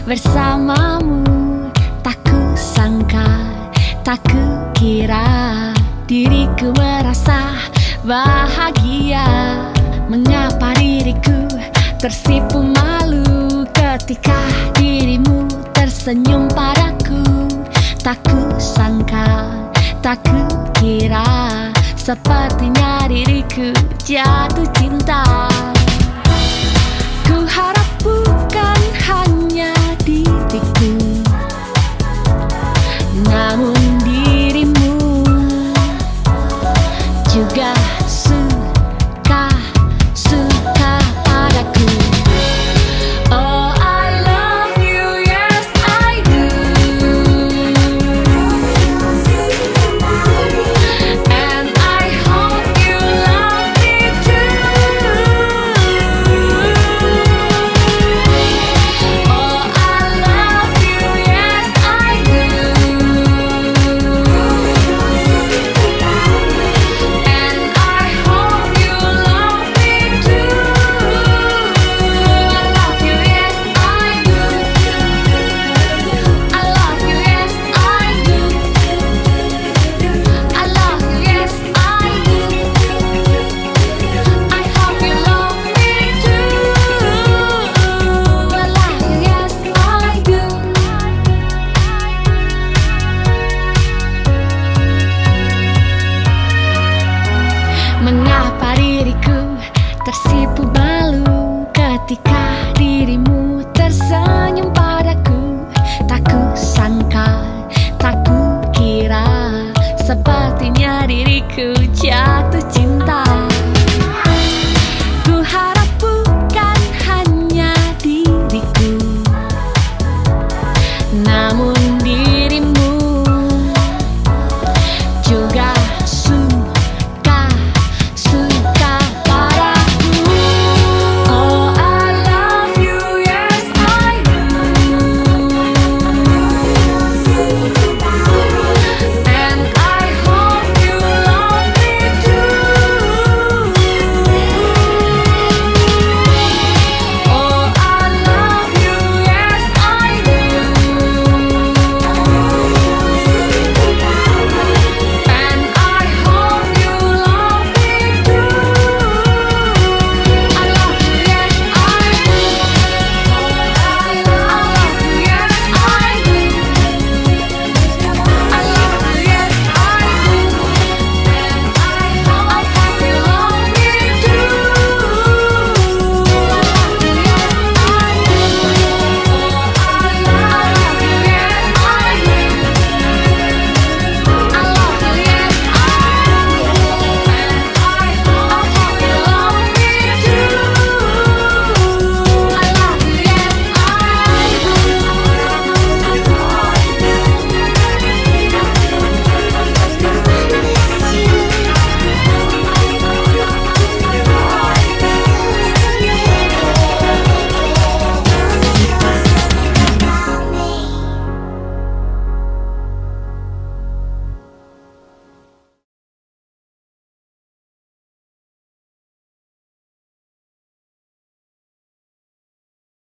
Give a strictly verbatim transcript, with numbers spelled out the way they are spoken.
bersamamu. Tak kusangka, tak kukira diriku merasa bahagia. Mengapa diriku tersipu malu ketika dirimu tersenyum padaku. Tak kusangka, tak kukira sepertinya diriku jatuh cinta. Ku harap bukan hanya diriku, namun dirimu juga suka-suka padaku. Oh, I love you, yes I do. And I hope you love me too. Oh, I love you, yes I do. And I hope you love me too. I love you, yes I do. I love you, yes I do. I love you, yes I do. I hope you love me too. I love you, yes I do. Mengapa diriku tersipu malu ketika dirimu